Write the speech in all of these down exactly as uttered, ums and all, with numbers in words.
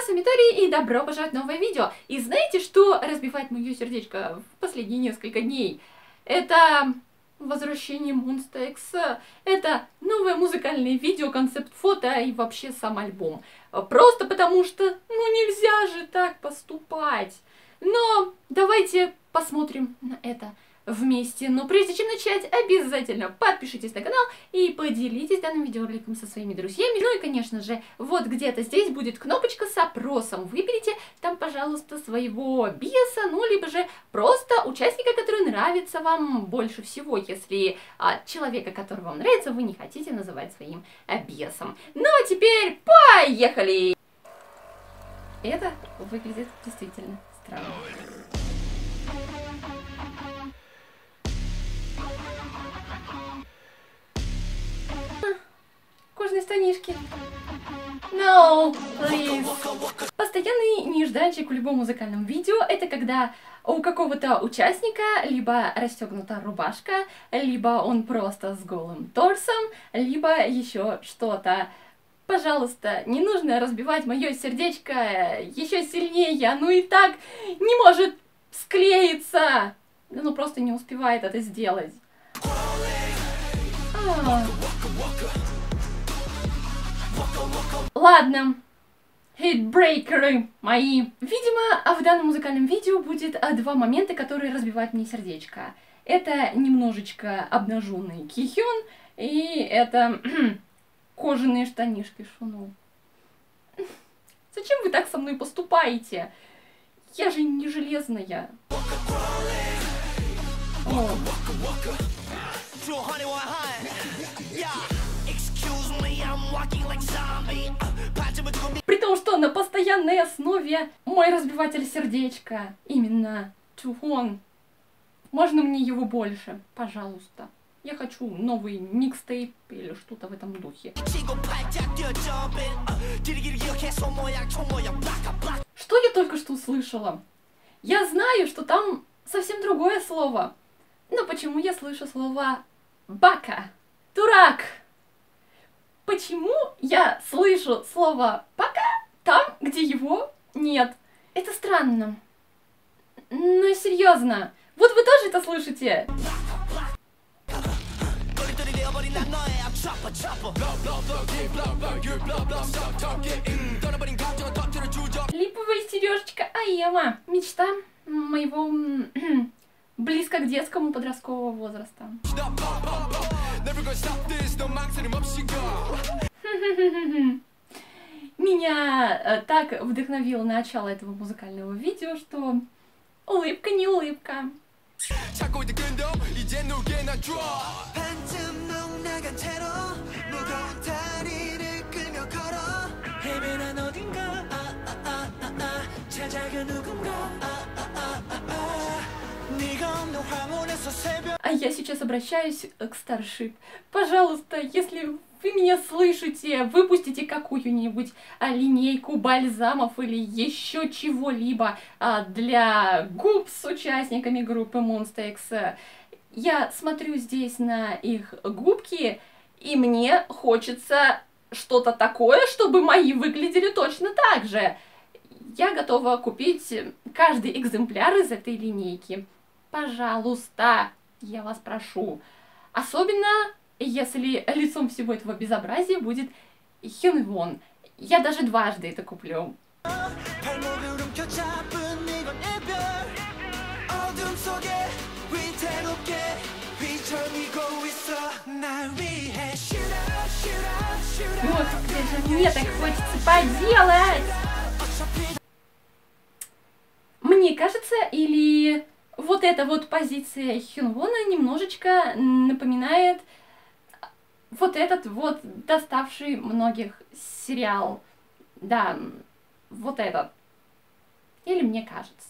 с вами Тори, и добро пожаловать в новое видео. И знаете, что разбивает мое сердечко в последние несколько дней? Это возвращение Monsta X. Это новое музыкальное видео, концепт-фото и вообще сам альбом. Просто потому что, ну нельзя же так поступать. Но давайте посмотрим на это вместе. Но прежде чем начать, обязательно подпишитесь на канал и поделитесь данным видеороликом со своими друзьями. Ну и, конечно же, вот где-то здесь будет кнопочка с опросом. Выберите там, пожалуйста, своего биаса, ну, либо же просто участника, который нравится вам больше всего, если а, человека, который вам нравится, вы не хотите называть своим а, биасом. Ну, а теперь поехали! Это выглядит действительно странно. Кожаные штанишки. No, please. Постоянный нежданчик в любом музыкальном видео — это когда у какого-то участника либо расстегнута рубашка, либо он просто с голым торсом, либо еще что-то. Пожалуйста, не нужно разбивать мое сердечко еще сильнее, оно и так не может склеиться. Оно просто не успевает это сделать. А. Ладно, хейтбрейкеры мои. Видимо, в данном музыкальном видео будет два момента, которые разбивают мне сердечко. Это немножечко обнаженный Кихён, и это кожаные штанишки Шуну. Зачем вы так со мной поступаете? Я же не железная. О. При том, что на постоянной основе мой разбиватель сердечка именно Чухон. Можно мне его больше? Пожалуйста. Я хочу новый микстейп или что-то в этом духе. Что я только что услышала? Я знаю, что там совсем другое слово. Но почему я слышу слово бака? Дурак! Почему я слышу слово «пока» там, где его нет? Это странно. Но серьезно, вот вы тоже это слышите? Липовая сережечка Аема. Мечта моего близко к детскому подросткового возраста. Меня так вдохновило начало этого музыкального видео, что улыбка не улыбка. А я сейчас обращаюсь к Starship. Пожалуйста, если вы меня слышите, выпустите какую-нибудь а, линейку бальзамов или еще чего-либо а, для губ с участниками группы Monsta X. Я смотрю здесь на их губки, и мне хочется что-то такое, чтобы мои выглядели точно так же. Я готова купить каждый экземпляр из этой линейки. Пожалуйста, я вас прошу. Особенно, если лицом всего этого безобразия будет Hyunwon. Я даже дважды это куплю. Господи, мне так хочется поделать! Мне кажется, или вот эта вот позиция Hyunwona немножечко напоминает вот этот вот доставший многих сериал. Да, вот этот. Или мне кажется.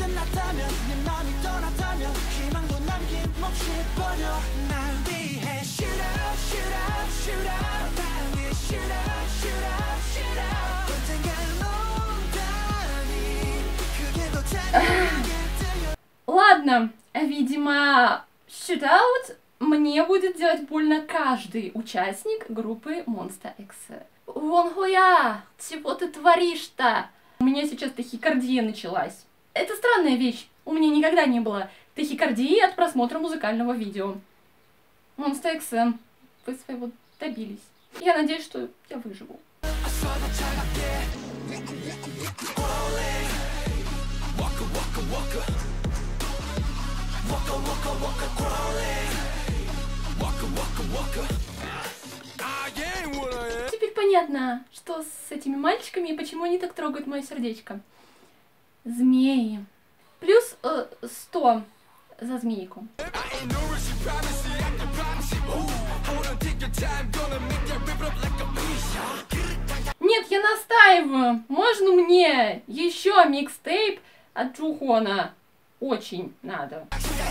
Ладно, видимо, Shootout мне будет делать больно каждый участник группы Monsta X. Вонхоя, чего ты творишь-то? меня сейчас тахикардия началась. Это странная вещь. У меня никогда не было тахикардии от просмотра музыкального видео. Monsta икс эм, вы своего добились. Я надеюсь, что я выживу. Теперь понятно, что с этими мальчиками и почему они так трогают мое сердечко. Змеи. Плюс э, сто за змейку. Нет, я настаиваю. Можно мне еще микстейп от Чухона? Очень надо.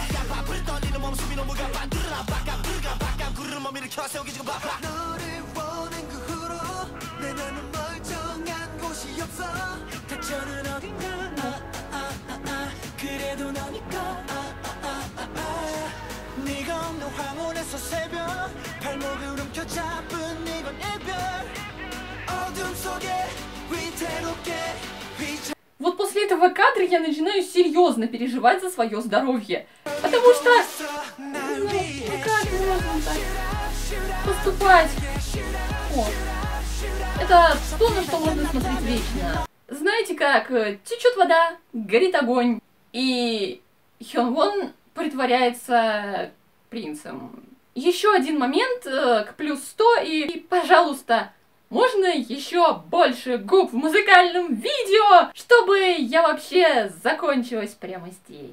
Вот после этого кадра я начинаю серьезно переживать за свое здоровье. Потому что... Ну, ну как можно так поступать? О, это то, на что можно смотреть вечно. Знаете как, течет вода, горит огонь, и Хёнвон притворяется принцем. Еще один момент к плюс сто, и, и пожалуйста, можно еще больше губ в музыкальном видео, чтобы я вообще закончилась прямо здесь.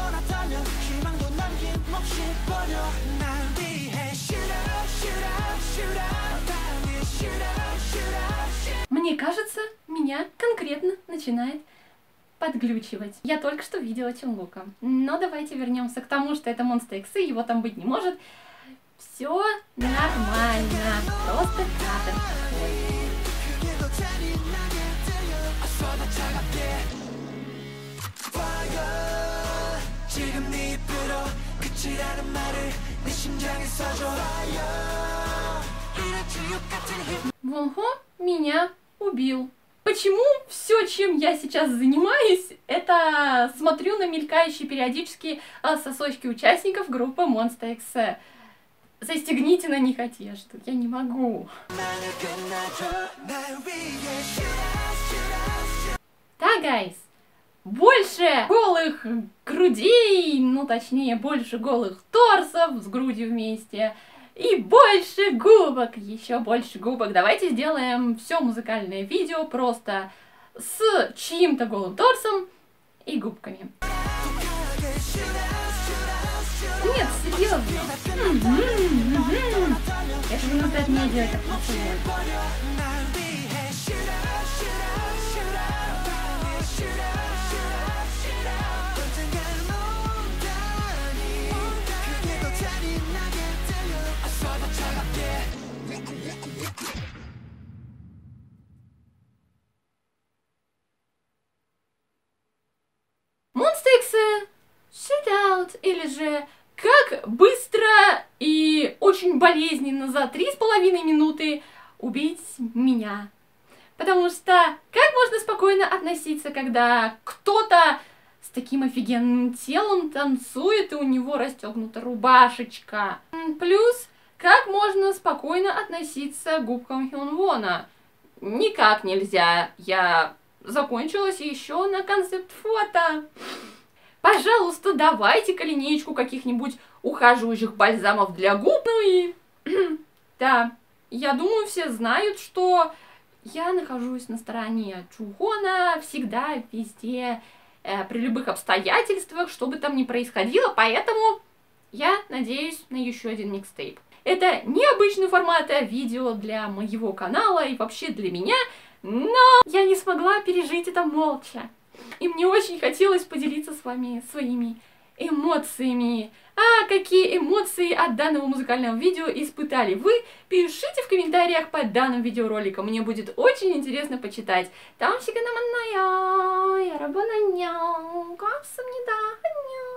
Мне кажется, меня конкретно начинает подглючивать. Я только что видела Чонгука. Но давайте вернемся к тому, что это Monsta икс, и его там быть не может. Все нормально. Просто кадр такой. Вонхо меня убил. Почему все, чем я сейчас занимаюсь, это смотрю на мелькающие периодически сосочки участников группы Monsta икс? Застегните на них одежду, я не могу. Да, гайс, больше голых грудей, ну точнее больше голых торсов с грудью вместе. И больше губок, еще больше губок. Давайте сделаем все музыкальное видео просто с чьим-то голым торсом и губками. Нет, серьезно. Это не нужно от меня делать так красиво. Monsta икс, Shoot Out, или же как быстро и очень болезненно за три с половиной минуты убить меня. Потому что как можно спокойно относиться, когда кто-то с таким офигенным телом танцует и у него расстегнута рубашечка. Плюс, как можно спокойно относиться к губкам Хёнвона? Никак нельзя. Я закончилась еще на концепт-фото. Пожалуйста, давайте-ка линеечку каких-нибудь ухаживающих бальзамов для губ. Ну и... да, я думаю, все знают, что я нахожусь на стороне Чухона всегда, везде, э, при любых обстоятельствах, что бы там ни происходило, поэтому я надеюсь на еще один микстейп. Это необычный формат видео для моего канала и вообще для меня, но я не смогла пережить это молча. И мне очень хотелось поделиться с вами своими эмоциями. А какие эмоции от данного музыкального видео испытали вы? Пишите в комментариях под данным видеороликом. Мне будет очень интересно почитать. Там всегда наманная, я работаю, как сомнеда.